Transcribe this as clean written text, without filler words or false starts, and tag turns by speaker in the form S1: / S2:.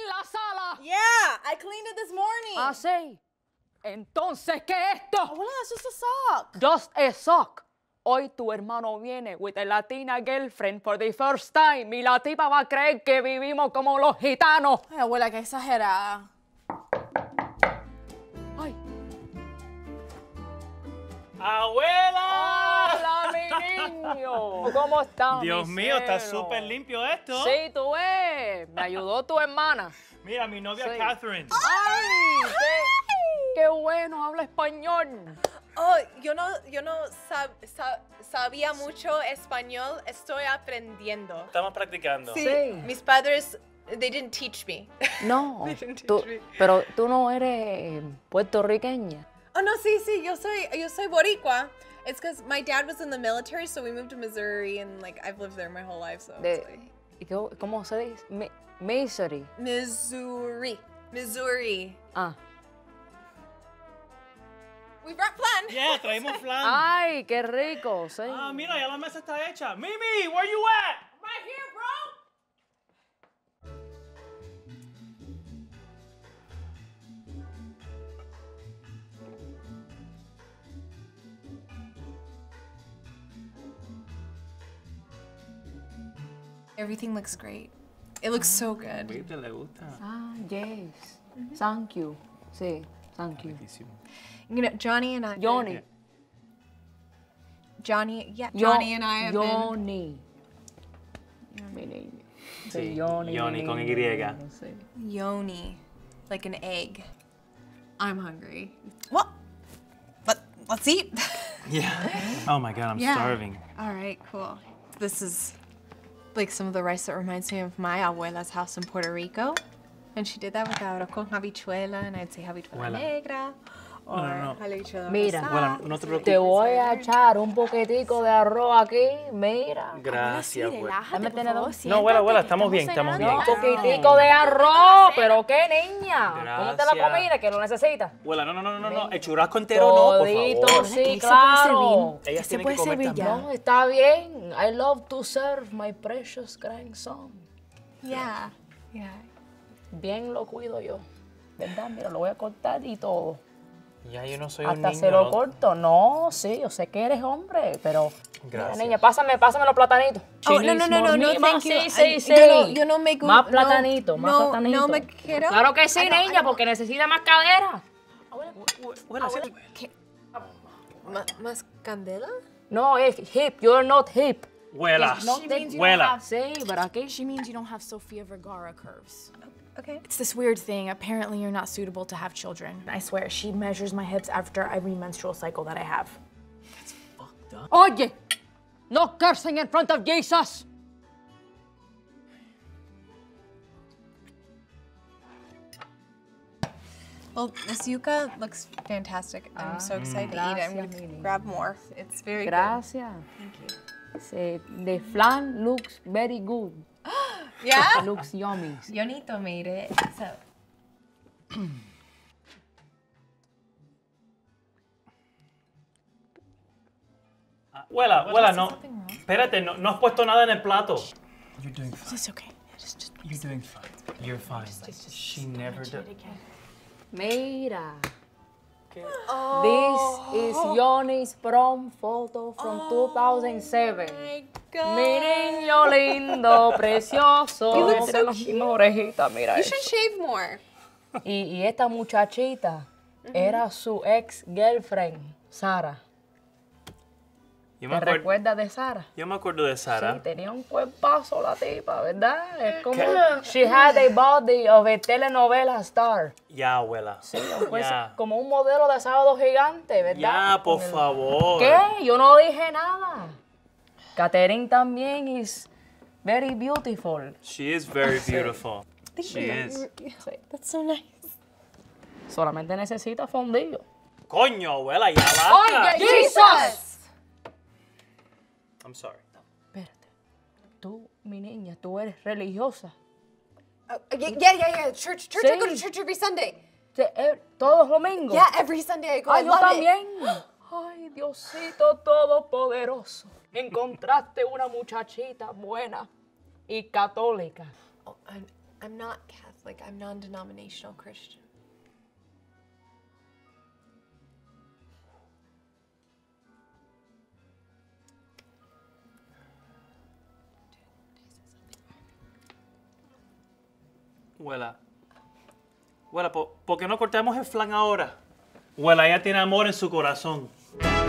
S1: la sala?
S2: Yeah, I cleaned it this morning.
S1: Ah, sí. Entonces, ¿qué es esto?
S2: Abuela, it's just a sock.
S1: Just a sock. Hoy tu hermano viene with a Latina girlfriend for the first time y la tipa va a creer que vivimos como los gitanos.
S2: Ay, abuela, qué exagerada.
S1: Ay.
S3: ¡Abuela!
S1: ¡Hola, mi niño! ¿Cómo estás,
S3: Dios
S1: mi
S3: mío, está
S1: cielo?
S3: súper limpio esto.
S1: Sí, tú ves. Me ayudó tu hermana.
S3: Mira, mi novia
S1: Sí.
S3: Catherine.
S1: ¡Ay! ¡Qué bueno! Habla español.
S4: Oh, yo no sabía mucho español, estoy aprendiendo.
S3: Estamos practicando.
S4: Sí,
S1: Sí.
S4: mis padres, they didn't teach me.
S1: No,
S4: They didn't
S1: tú,
S4: teach me.
S1: pero tú no eres puertorriqueña.
S4: Oh no, sí, yo soy boricua. It's because my dad was in the military, so we moved to Missouri, and like I've lived there my whole life, so it's like
S1: ¿Cómo se dice? Missouri.
S4: Missouri.
S1: Ah.
S4: We brought flan.
S3: Yeah, traemos flan.
S1: ¡Ay, qué rico! Sí.
S3: Ah, mira, ya la mesa está hecha. Mimi, where you at?
S4: Right here, bro. Everything looks great. It looks so good.
S3: Babe, le gusta.
S1: Ah, yes. Thank you. Sí, thank you.
S4: You know, Johnny and I.
S1: Johnny.
S4: Johnny and I have been.
S1: Johnny. Mi niño. Sí, Johnny.
S3: Johnny
S1: mi
S3: con
S1: niño,
S3: Y.
S1: sí.
S4: Yoni, like an egg. I'm hungry. Well, let's eat.
S3: Yeah. Oh my God, I'm
S4: Yeah.
S3: starving.
S4: All right, cool. This is like some of the rice that reminds me of my abuela's house in Puerto Rico. And she did that with arroz con habichuela, and I'd say habichuela
S3: Abuela.
S4: negra. Or
S3: no.
S4: habichuela
S1: Mira.
S4: rosada.
S3: Abuela, no te preocupes.
S1: Te voy a echar un poquetico de arroz aquí, mira.
S3: Gracias, abuela.
S1: Dame tenedor.
S3: No, abuela, estamos bien, estamos bien.
S1: Un poquitico de arroz, pero qué niña. Cómete la
S3: Gracias.
S1: comida que lo necesitas.
S3: Abuela, no. El churrasco entero no, por
S1: Todito,
S3: favor.
S1: sí, claro.
S3: Ellas tienen que comer también.
S1: No, está bien. I love to serve my precious grandson.
S4: Yeah. Yeah.
S1: Bien lo cuido yo. ¿Verdad? Mira, lo voy a cortar y todo.
S3: Ya yo no soy un
S1: Hasta
S3: niño.
S1: se lo
S3: ¿no?
S1: corto. No, sí, yo sé que eres hombre, pero... Mira,
S3: Gracias.
S1: niña, pásame los platanitos.
S4: Oh, no, thank you.
S1: Sí, sí.
S4: Yo no me gusta.
S1: Más platanito, más platanito.
S4: No me quiero.
S1: Claro que sí, niña, porque necesita más cadera.
S3: Abuela, sí.
S4: ¿Más candela?
S1: No, es hip. You're not hip.
S3: Abuela.
S1: No te...
S3: Abuela.
S1: Sí, pero aquí...
S5: She means you don't have Sofia Vergara curves.
S4: Okay.
S5: It's this weird thing. Apparently, you're not suitable to have children. I swear, she measures my hips after every menstrual cycle that I have.
S1: Oye, no cursing in front of Jesus.
S4: Well, this yuca looks fantastic. I'm so excited to eat it. I'm
S1: gracias,
S4: gonna
S1: Mimi.
S4: grab more. It's very
S1: Gracias.
S4: good. Thank you.
S1: Sí, the flan looks very good.
S4: Yeah?
S1: Looks yummy.
S4: Yonito made it. So.
S3: Abuela, no. Espérate, no has puesto nada en el plato.
S5: You're doing fine. It's okay. Just
S3: You're doing fine. You're fine. She never does.
S1: Mira. This is Johnny's prom photo from 2007. Mi niño lindo, precioso.
S4: You look
S1: Mira
S4: so
S1: las mismas orejitas, mira
S4: You
S1: eso.
S4: should shave more.
S1: Y esta muchachita era su ex girlfriend, Sara.
S3: Yo
S1: ¿Te recuerdas de Sara?
S3: Yo me acuerdo de Sara.
S1: Sí, tenía un cuerpazo la tipa, ¿verdad? Es como... She had a body of a telenovela star.
S3: Ya, abuela.
S1: Sí, pues,
S3: Ya.
S1: como un modelo de sábado gigante, ¿verdad?
S3: Ya, por
S1: Con el-
S3: favor.
S1: ¿Qué? Yo no dije nada. Catherine también is very beautiful.
S3: She is very beautiful. She is.
S1: Sí.
S4: That's so nice.
S1: Solamente necesita fondillo.
S3: Coño, abuela, ya basta.
S1: ¡Oye, Jesus!
S3: I'm sorry.
S1: Espérate. Tú, mi niña, tú eres religiosa.
S4: Yeah. Church.
S1: Sí.
S4: I go to church every Sunday.
S1: ¿Todos los domingos?
S4: Yeah, every Sunday I go.
S1: Ah,
S4: I
S1: yo
S4: love
S1: también. Ay, Diosito Todopoderoso. Encontraste una muchachita buena y católica.
S4: I'm not Catholic. I'm non-denominational Christian.
S3: Abuela. Abuela, ¿por qué no cortamos el flan ahora? Abuela, ella tiene amor en su corazón.